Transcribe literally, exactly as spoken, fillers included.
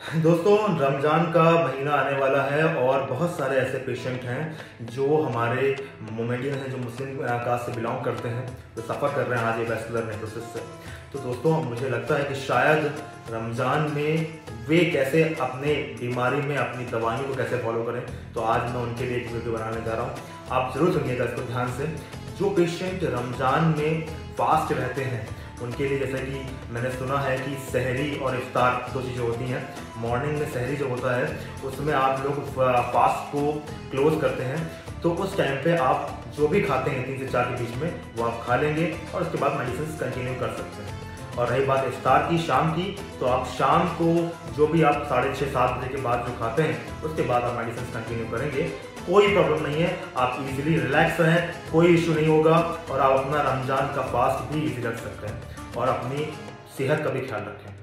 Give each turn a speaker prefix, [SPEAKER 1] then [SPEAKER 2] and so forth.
[SPEAKER 1] दोस्तों, रमज़ान का महीना आने वाला है और बहुत सारे ऐसे पेशेंट हैं जो हमारे मोमेडियन हैं, जो मुस्लिम कास्ट से बिलोंग करते हैं, जो सफ़र कर रहे हैं आज ये वैस्कुलर नेक्रोसिस से। तो दोस्तों, मुझे लगता है कि शायद रमज़ान में वे कैसे अपने बीमारी में अपनी दवाइयों को कैसे फॉलो करें। तो आज मैं उनके लिए एक वीडियो बनाने जा रहा हूँ, आप ज़रूर सुनिएगा इसको ध्यान से। जो पेशेंट रमज़ान में फास्ट रहते हैं उनके लिए, जैसा कि मैंने सुना है कि सहरी और इफ्तार दो चीज़ें होती हैं। मॉर्निंग में सहरी जो होता है उसमें आप लोग फास्ट को क्लोज करते हैं, तो उस टाइम पे आप जो भी खाते हैं तीन से चार के बीच में वो आप खा लेंगे और उसके बाद मेडिसिन कंटिन्यू कर सकते हैं। और रही बात इफ्तार की, शाम की, तो आप शाम को जो भी आप साढ़े छः सात बजे के बाद जो खाते हैं उसके बाद आप मेडिसिन कंटिन्यू करेंगे, कोई प्रॉब्लम नहीं है। आप इजीली रिलैक्स रहें, कोई इशू नहीं होगा और आप अपना रमज़ान का फास्ट भी इजी रख सकते हैं और अपनी सेहत का भी ख्याल रखें।